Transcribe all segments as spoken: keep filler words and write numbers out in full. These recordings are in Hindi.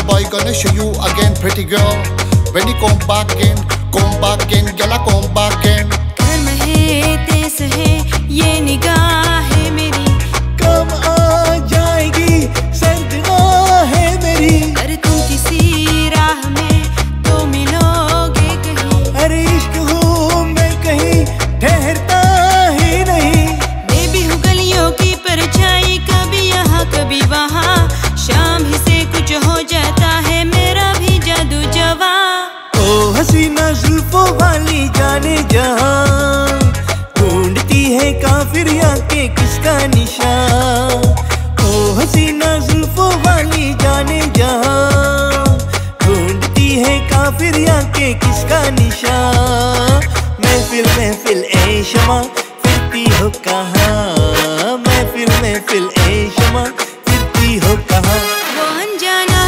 boy gonna show you again, pretty girl. When you come back again, come back again, girl, I come back again. गर्म है, तेज है, ये निगाह है मेरी, कम आ जाएगी, सर्द है मेरी। अरे तुम किसी राह में तो मिलोगे कहीं, अरे इश्क हूँ मैं कहीं ठहरता ही नहीं। बेबी हूँ गलियों की परछाई, कभी यहाँ कभी वहाँ, शाम ही से कुछ हो जाता है मेरा भी जादू जवां। ओ हसीना जुल्फों वाली जाने जहां, ढूंढती है काफिर आंखें किसका निशान। ओ हसीना जुल्फों वाली जाने जहां, ढूंढती है काफिर आंखें किसका निशान। महफिल महफिल ए शमा फिरती हो कहाँ, महफिल महफिल ए शमा फिरती हो कहाँ। वो अनजाना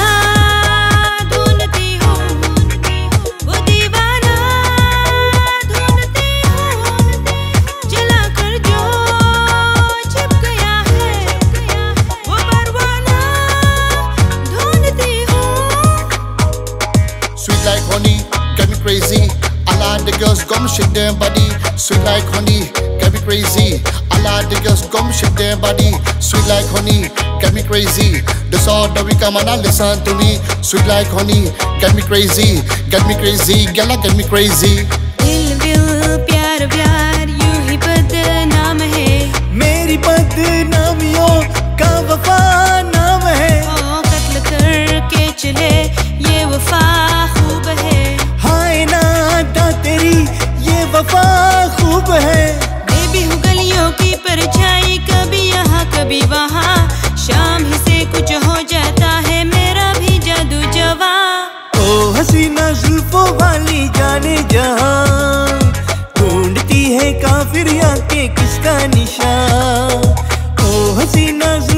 ढूंढती हूँ, वो दीवाना ढूंढती हूँ, जला कर जो छिप गया है, वो परवाना ढूंढती हूँ। Sweet like honey, got me crazy. I like the girls come shake their body. Sweet like honey, got me crazy. I like the girls come shake their body. Sweet like honey, got me crazy. That's all that we come and listen to me. Sweet like honey, got me crazy, got me crazy, girl, got me crazy. दिल विल प्यार व्यार यूं ही बदनाम है, मेरी बदनामियों का वफा नाम है। ओ कत्ल करके चले ये वफा खूब है, हाय नादा तेरी ये वफा खूब है। बेबी हूँ गलियों की परछाई, कभी यहाँ कभी वहाँ, शाम ही से कुछ हो जाता है मेरा भी जादू जवां। ओ हसीना जुल्फों वाली जाने जहां, ढूंढती है काफिर आंखें किसका निशान। ओ हसीना